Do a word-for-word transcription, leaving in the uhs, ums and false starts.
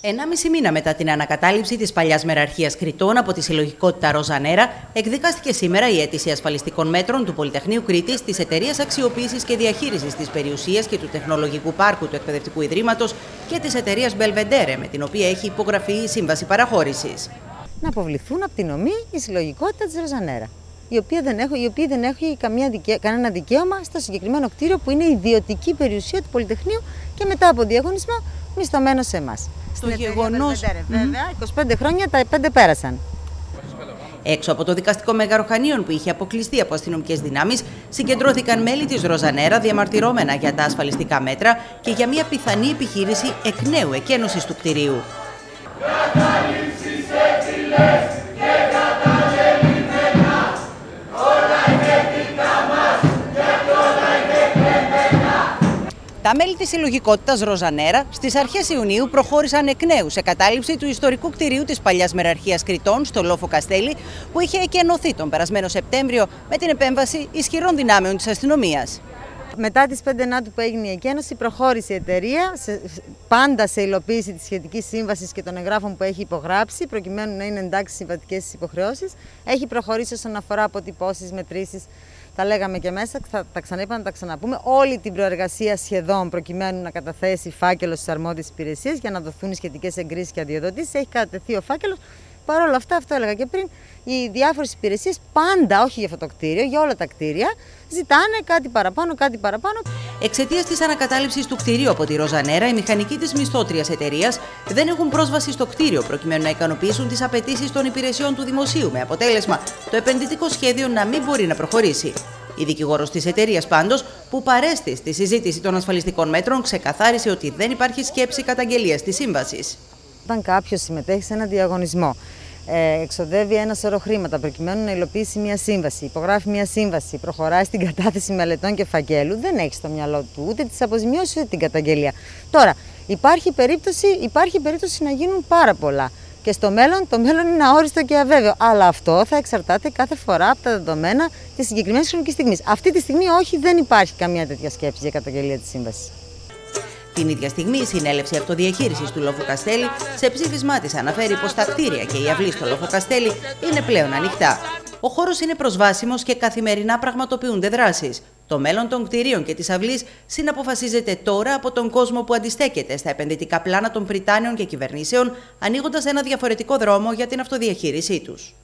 Ενάμιση μήνα μετά την ανακατάληψη της παλιάς μεραρχίας Κρητών από τη συλλογικότητα Ροζανέρα, εκδικάστηκε σήμερα η αίτηση ασφαλιστικών μέτρων του Πολυτεχνείου Κρήτης, της Εταιρείας Αξιοποίησης και Διαχείρισης της Περιουσίας και του Τεχνολογικού Πάρκου του Εκπαιδευτικού Ιδρύματος και της εταιρείας Μπελβεντέρε, με την οποία έχει υπογραφεί η σύμβαση παραχώρησης. Να αποβληθούν από την ομή η συλλογικότητα της Ροζανέρα, η οποία δεν έχει, η οποία δεν έχει καμία δικαι... κανένα δικαίωμα στο συγκεκριμένο κτίριο που είναι ιδιωτική περιουσία του Πολυτεχνείου και μετά από διαγωνισμό μισθωμένο σε εμάς. Στο γεγονός. Βέβαια, είκοσι πέντε χρόνια τα πέντε πέρασαν. Έξω από το δικαστικό μεγαροχανίον που είχε αποκλειστεί από αστυνομικές δυνάμεις, συγκεντρώθηκαν μέλη της Ροζανέρα διαμαρτυρώμενα για τα ασφαλιστικά μέτρα και για μια πιθανή επιχείρηση εκ νέου εκένωσης του κτηρίου. Τα μέλη της συλλογικότητας Ροζανέρα στις αρχές Ιουνίου προχώρησαν εκ νέου σε κατάληψη του ιστορικού κτηρίου της παλιάς μεραρχίας Κρητών στο Λόφο Καστέλι, που είχε εκενωθεί τον περασμένο Σεπτέμβριο με την επέμβαση ισχυρών δυνάμεων της αστυνομίας. Μετά τις πέντε Νάτου που έγινε η εκένωση, προχώρησε η εταιρεία σε, πάντα σε υλοποίηση της σχετικής σύμβασης και των εγγράφων που έχει υπογράψει, προκειμένου να είναι εντάξει συμβατικές στις υποχρεώσεις. Έχει προχωρήσει όσον αφορά αποτυπώσεις, μετρήσεις. Τα λέγαμε και μέσα, θα τα ξαναείπαμε να τα ξαναπούμε. Όλη την προεργασία σχεδόν προκειμένου να καταθέσει φάκελο στις αρμόδιες υπηρεσίες για να δοθούν οι σχετικές εγκρίσεις και αδειοδοτήσεις. Έχει κατατεθεί ο φάκελος. Παρ' όλα αυτά, αυτό έλεγα και πριν, οι διάφορες υπηρεσίες πάντα, όχι για αυτό το κτίριο, για όλα τα κτίρια, ζητάνε κάτι παραπάνω, κάτι παραπάνω. Εξαιτίας της ανακατάληψης του κτηρίου από τη Ροζανέρα, οι μηχανικοί της μισθώτριας εταιρείας δεν έχουν πρόσβαση στο κτίριο προκειμένου να ικανοποιήσουν τις απαιτήσεις των υπηρεσιών του δημοσίου, με αποτέλεσμα το επενδυτικό σχέδιο να μην μπορεί να προχωρήσει. Η δικηγόρος της εταιρείας πάντως, που παρέστη στη συζήτηση των ασφαλιστικών μέτρων, ξεκαθάρισε ότι δεν υπάρχει σκέψη καταγγελίας της σύμβασης. Όταν κάποιος συμμετέχει σε ένα διαγωνισμό, ε, εξοδεύει ένα σωρό χρήματα προκειμένου να υλοποιήσει μια σύμβαση, υπογράφει μια σύμβαση, προχωράει στην κατάθεση μελετών και φακέλου, δεν έχει στο μυαλό του ούτε τις αποζημιώσεις ούτε την καταγγελία. Τώρα, υπάρχει περίπτωση, υπάρχει περίπτωση να γίνουν πάρα πολλά. Και στο μέλλον, το μέλλον είναι αόριστο και αβέβαιο. Αλλά αυτό θα εξαρτάται κάθε φορά από τα δεδομένα της συγκεκριμένης χρονικής στιγμής. Αυτή τη στιγμή, όχι, δεν υπάρχει καμία τέτοια σκέψη για καταγγελία της σύμβασης. Την ίδια στιγμή, η Συνέλευση Αυτοδιαχείρισης του Λόφου Καστέλι σε ψήφισμά της αναφέρει πως τα κτίρια και η αυλή στο Λόφο Καστέλι είναι πλέον ανοιχτά. Ο χώρος είναι προσβάσιμος και καθημερινά πραγματοποιούνται δράσεις. Το μέλλον των κτιρίων και της αυλής συναποφασίζεται τώρα από τον κόσμο που αντιστέκεται στα επενδυτικά πλάνα των πριτάνιων και κυβερνήσεων, ανοίγοντας ένα διαφορετικό δρόμο για την αυτοδιαχείρισή τους.